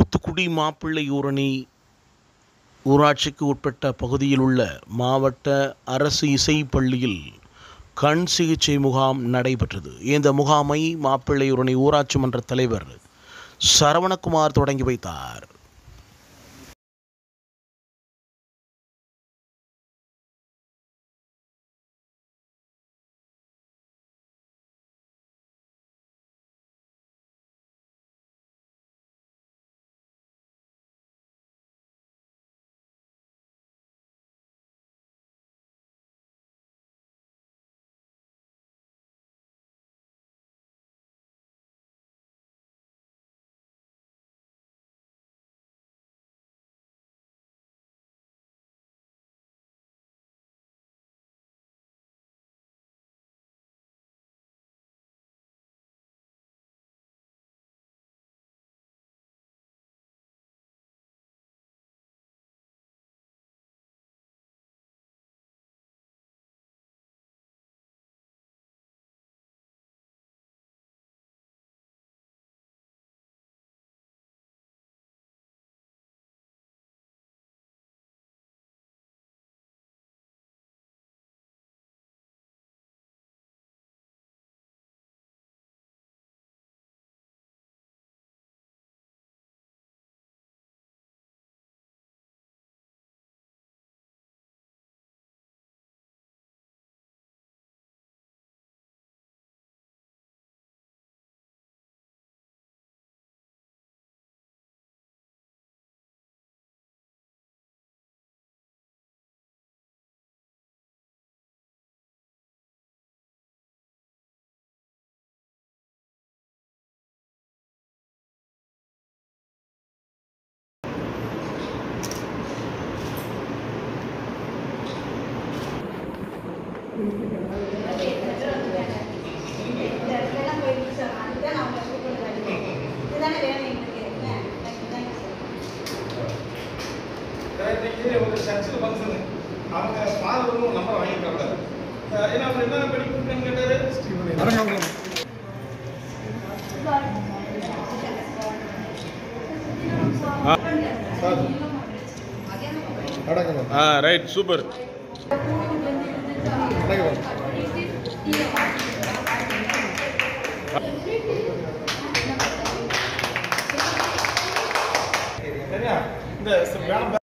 தூத்துக்குடி மாப்பிள்ளையூரணி ஊராட்சிக்கு உட்பட்ட பகுதியில் உள்ள மாவட்ட அரசு இசைப் பள்ளியில் கண் சிகிச்சை முகாம் நடைபெற்றது. இந்த முகாமை மாப்பிள்ளையூரணி ஊராட்சி மன்ற தலைவர் சரவணகுமார் தொடங்கி வைத்தார். சர்ச்சில் ஃபங்க்ஷனு அவங்க ஃபாதர் நம்பர் வாங்கியிருக்காங்க. ஏன்னா அவர் என்ன படிக்கணும்னு கேட்டார். Right, super. சரியா? இந்த